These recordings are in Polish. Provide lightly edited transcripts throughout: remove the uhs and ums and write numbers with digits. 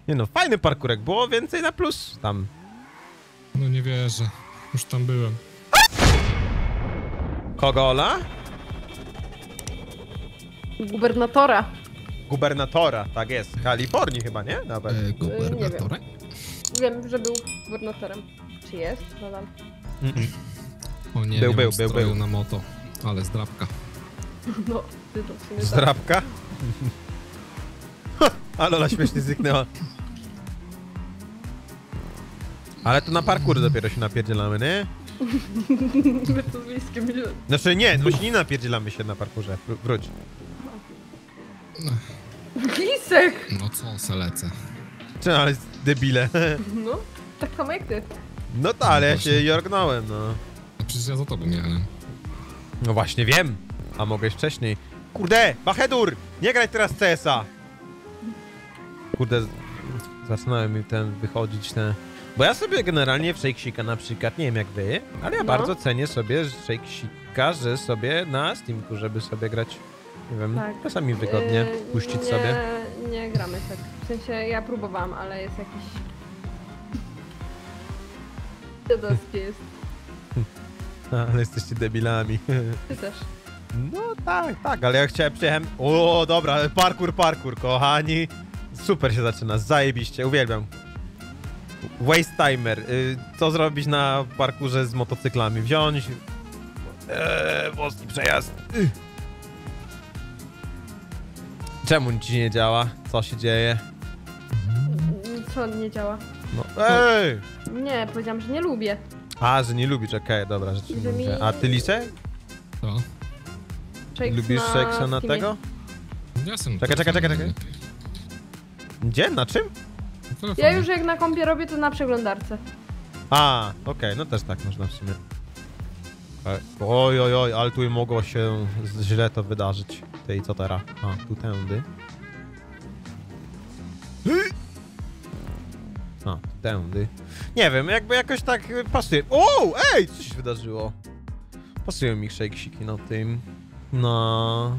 Nie no, fajny parkurek, było więcej na plus tam. No nie wierzę. Już tam byłem. Kogo, Ola? Gubernatora. Gubernatora, tak jest. Kalifornii chyba, nie? Nawet. Gubernatora? Wiem, że był gubernatorem. Czy jest? Nadal. O nie, był na moto. Ale zdrabka. No, ty to w sumie tak. Zdrabka? Ale Ola śmiesznie zniknęła. Ale to na parkour dopiero się napierdzielamy, nie? My to z Liskiem źle. Znaczy nie, właśnie nie napierdzielamy się na parkurze. Wróć. Lisek! No co, se lecę. Czy ale debile. No, tak samo jak ty. No to, ale ja się jorgnąłem, no. No przecież ja za tobą jechałem. No właśnie wiem. A mogłeś wcześniej. Kurde, Bahedur! Nie graj teraz CS-a! Kurde, zaczynałem mi wychodzić te... Bo ja sobie generalnie w Shakesika na przykład, nie wiem jak wy, ale ja bardzo cenię sobie Shakesika, że sobie na Steamku, żeby sobie grać, nie wiem, Tak. czasami wygodnie puścić nie, sobie. Nie gramy tak. W sensie ja próbowałam, ale jest jakiś... Dziadowskie jest. Ale jesteście debilami. Ty też. No tak, ale ja chciałem O, dobra, parkour, kochani. Super się zaczyna, zajebiście, uwielbiam. Waste timer. Co zrobić na parkurze z motocyklami? Wziąć... wąski przejazd. Czemu ci nie działa? Co się dzieje? Co nie działa? No, ej! Nie, powiedziałam, że nie lubię. A, że nie lubisz, okej, dobra, rzeczywiście. A ty, Lisek? Co? Shakes Lubisz Shakesa na Steamie. tego? Ja sam Czekaj. Gdzie? Na czym? Ja już jak na kompie robię, to na przeglądarce. A, okej, no też tak można w sumie. Oj, ale tu mogło się źle to wydarzyć. Tej, co teraz? A, tu tędy. A, tędy. Nie wiem, jakby jakoś tak pasuje. O, ej, co się wydarzyło? Pasują mi shakesiki na tym. No...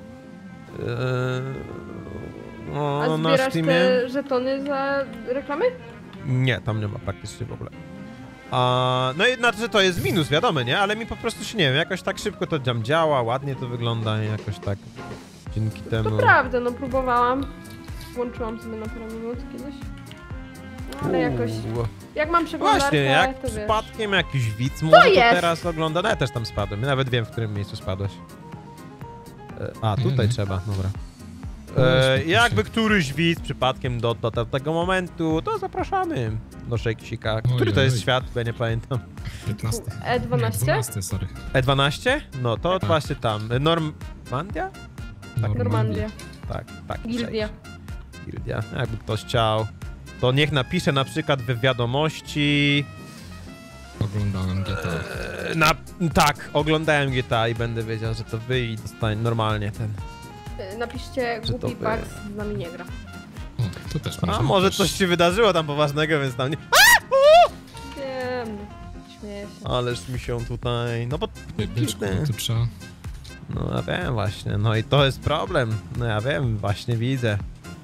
A na zbierasz Steamie? te żetony za reklamy? Nie, tam nie ma praktycznie w ogóle. No i znaczy to jest minus, wiadomo, nie? Ale mi po prostu się, nie wiem, jakoś tak szybko to tam działa, ładnie to wygląda i jakoś tak dzięki temu... To prawda, no próbowałam. Włączyłam sobie na parę minut kiedyś. No, ale jakoś... Jak mam przeglądarkę, Właśnie, jak to wiesz. przypadkiem jakiś widz może to jest? teraz ogląda. No ja też tam spadłem, ja nawet wiem, w którym miejscu spadłeś. A, tutaj trzeba, dobra. Jakby któryś widz przypadkiem do tego momentu, to zapraszamy do Shakesika. Który to jest świat? Bo ja nie pamiętam. 15. E12? Nie, 12, sorry. E12? No to właśnie tam. Normandia? Normandia. Tak. Gildia. Gildia. Jakby ktoś chciał, to niech napisze na przykład w wiadomości... Oglądałem GTA. Tak, oglądałem GTA i będę wiedział, że to wy i dostań normalnie ten... Napiszcie, Że to głupi by- Pax z nami nie gra. O, to też A można może też. coś się wydarzyło tam poważnego, więc tam nie... Wiem, śmieję się. Ależ mi się tutaj... No bo... Byczku, tu trzeba... No ja wiem właśnie, no i to jest problem. No ja wiem, właśnie widzę.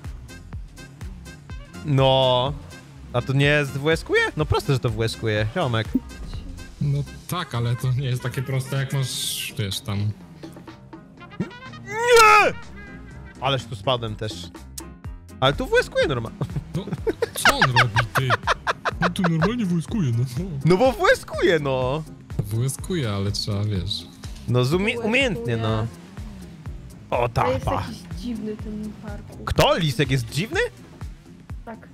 No... A to nie WS-kuje? No proste, że to WS-kuje, ziomek. No tak, ale to nie jest takie proste, jak masz, wiesz, tam... Nie! Ależ tu spadłem też. Ale tu WS-kuje normalnie. No, co on robi, ty? No tu normalnie wojskuje, no co? No bo WS-kuje, no. Wojskuje, ale trzeba, wiesz... No umiejętnie, no. O To jest tapa. jakiś dziwny ten parku. Kto? Lisek jest dziwny? Tak.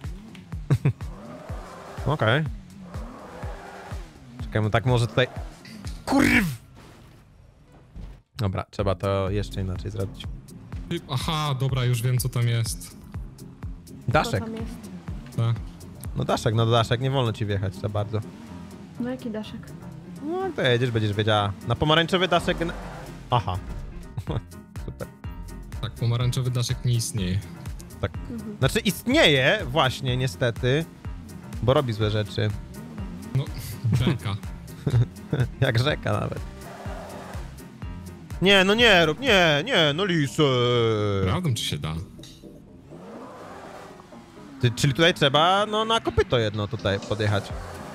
Okej. Czekaj, no tak może tutaj... Kurw! Dobra, trzeba to jeszcze inaczej zrobić. Aha, dobra, już wiem, co tam jest. Co Daszek. tam jest? Tak. No daszek, nie wolno ci wjechać za bardzo. No jaki daszek? No jak to jedziesz, będziesz wiedziała. Na pomarańczowy daszek... Aha. Super. Tak, pomarańczowy daszek nie istnieje. Tak. Znaczy istnieje właśnie, niestety. Bo robi złe rzeczy. No, beka. Jak rzeka nawet. Nie, no nie rób, nie, no Lisek. Prawdą, czy się da? Czyli tutaj trzeba, no, na kopyto jedno tutaj podjechać.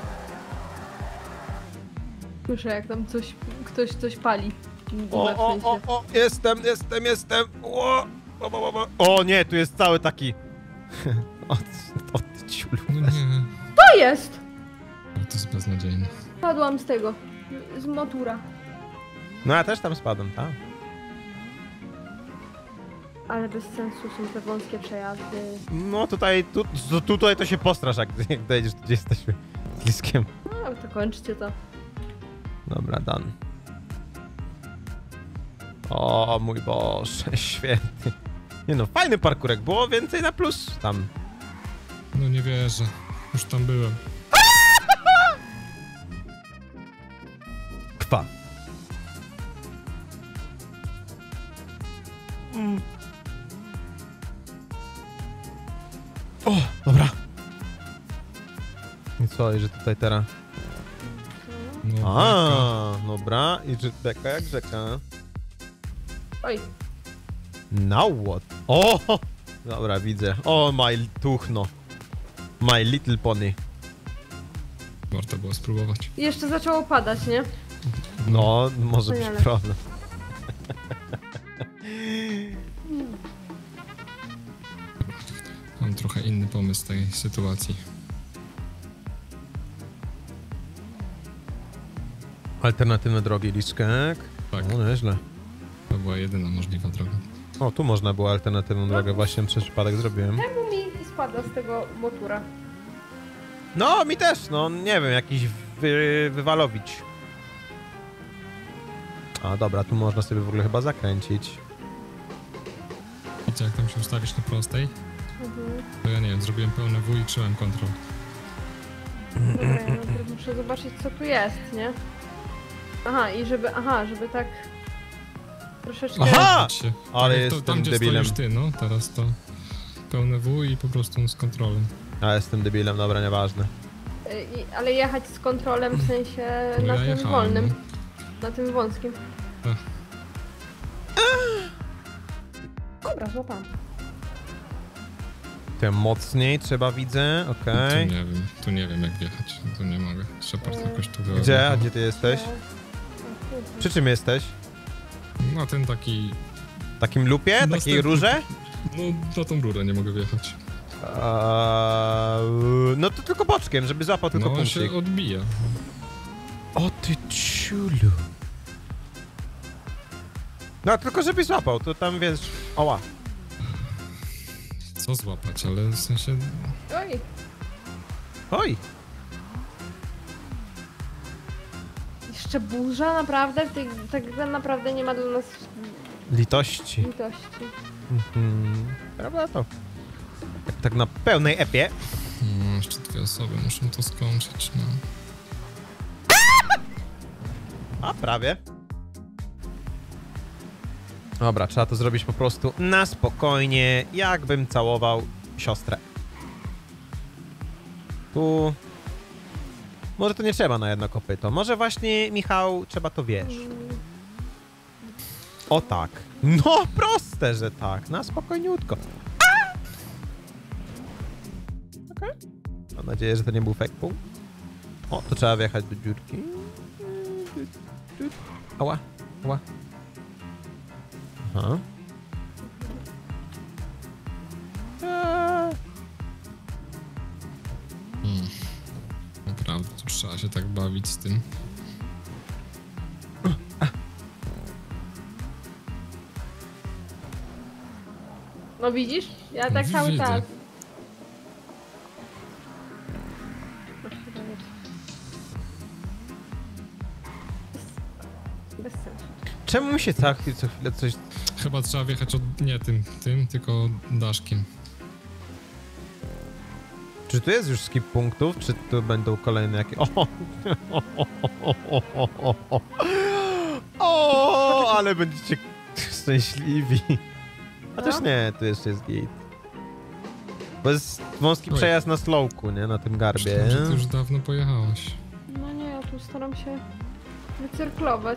Słyszę, jak tam ktoś coś pali. O, jestem. O nie, tu jest cały taki... o ty ciulu. No nie, To jest! to jest beznadziejne. Padłam z tego, z motura. No ja też tam spadłem, tak? Ale bez sensu są te wąskie przejazdy. No tutaj to się postrasz, jak dojedziesz, gdzie jesteśmy z Liskiem. No, to kończcie to. Dobra, Dan. O mój Boże, święty. Nie no, fajny parkurek, było więcej na plus tam. No nie wierzę. Już tam byłem. Kwa. O, dobra. I co, i że tutaj teraz... No, A, dobra, i że beka jak rzeka. Oj, Now what? O! Dobra, widzę. O, my tuchno. My little pony. warto było spróbować. jeszcze zaczęło padać, nie? No, może być Wspaniale. problem. Mam trochę inny pomysł tej sytuacji. Alternatywne drogi, Liszkek. Tak. O, nieźle. To była jedyna możliwa droga. O, tu można było alternatywną drogę, właśnie przez przypadek zrobiłem. Czemu mi spada z tego motura? No, mi też, no, nie wiem, jakiś wywalowić. A, dobra, tu można sobie w ogóle chyba zakręcić. Wiecie, jak tam się ustawić na prostej? Mhm. To ja nie wiem, zrobiłem pełne W i trzymałem kontrol. Dobra, ja najpierw muszę zobaczyć, co tu jest, nie? Żeby tak troszeczkę... Aha! Wiecie, Ale to jestem tam, gdzie debilem. stoisz ty, no, teraz to pełne W i po prostu z kontrolem. A, jestem debilem, dobra, nieważne. Ale jechać z kontrolem w sensie No na ja tym jechałem, wolnym, na tym wąskim. Tak. Dobra, złapam. Tym mocniej trzeba, widzę, okej. Tu nie wiem jak wjechać, tu nie mogę. Shepard jakoś tu Gdzie? A gdzie ty jesteś? Przy czym jesteś? No ten taki... W takim lupie? Takiej Następny. rurze? No na tą rurę nie mogę wjechać. No to tylko boczkiem, żeby złapał tylko No on punkcik. się odbija. O ty ciulu. No tylko żeby złapał, to tam wiesz... Oła. Co złapać, ale w sensie... Oj, Oj. jeszcze burza, naprawdę? Tak naprawdę nie ma dla nas Litości. litości. Prawda to? Tak na pełnej epie. No, jeszcze dwie osoby muszą to skończyć, no. A, prawie. Dobra, trzeba to zrobić po prostu na spokojnie, jakbym całował siostrę. Tu... Może to nie trzeba na jedno kopyto. Może właśnie, Michał, trzeba to wiesz. O tak. No, proste, że tak. Na spokojniutko. Okej. Mam nadzieję, że to nie był fake punkt. O, to trzeba wjechać do dziurki. Ała, ała. Aha. Naprawdę, tu trzeba się tak bawić z tym. No widzisz? Ja tak cały Widzę. czas. Bez sensu. Czemu mi się co chwilę coś... Chyba trzeba wjechać nie tym, tylko daszkiem. Czy tu jest już skip punktów, czy tu będą kolejne jakieś... O, ale będziecie szczęśliwi. Chociaż nie, tu jeszcze jest gate. Bo jest wąski Oj. przejazd na slowku, nie? Na tym garbie. Myślałem, że ty już dawno pojechałaś. No nie, ja tu staram się wycyrklować.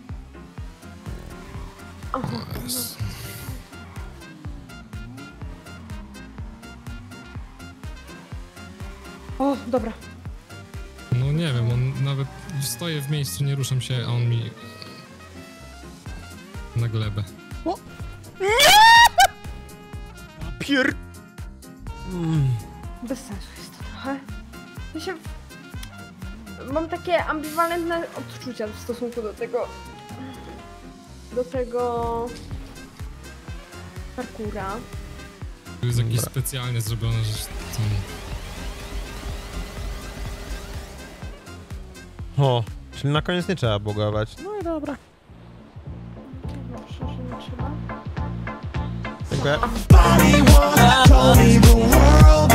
O, Jezu. O, dobra. No nie wiem, on nawet stoję w miejscu, nie ruszam się, a on mi na glebę. Pier... Bez sensu jest to trochę. Ja się... Mam takie ambiwalentne odczucia w stosunku do tego... parkura. To jest jakieś specjalnie zrobione, że to... O, czyli na koniec nie trzeba bugować. No i dobra. Proszę, że nie trzeba. Dziękuję. Body one told me the world